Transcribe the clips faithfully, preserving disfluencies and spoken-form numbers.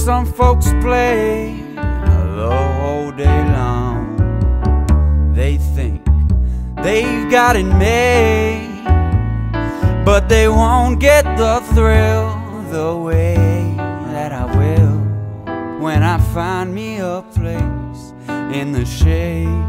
some folks play the whole day long. They think they've got it made, but they won't get the thrill the way that I will when I find me a place in the shade.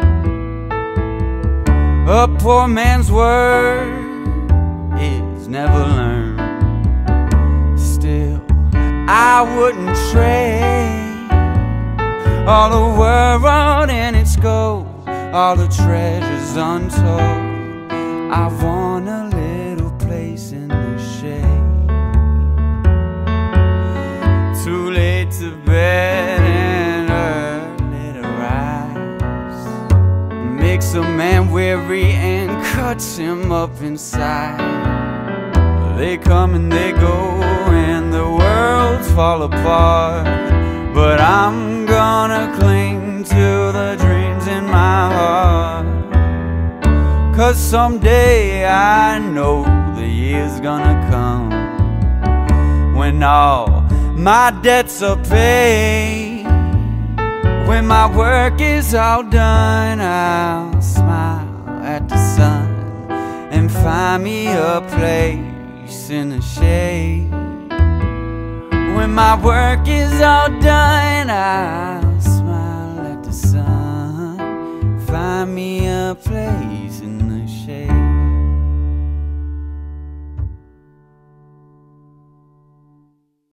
A poor man's word is never learned. Still, I wouldn't trade all the world and its gold, all the treasures untold. I want a little place in the shade. Too late to bed and early to rise makes a man weary and cuts him up inside. They come and they go and the worlds fall apart, but I'm gonna cling to the dreams in my heart. 'Cause someday I know the year's gonna come when all my debts are paid. When my work is all done, I'll smile at the sun and find me a place in the shade. When my work is all done, I'll smile at the sun, find me a place in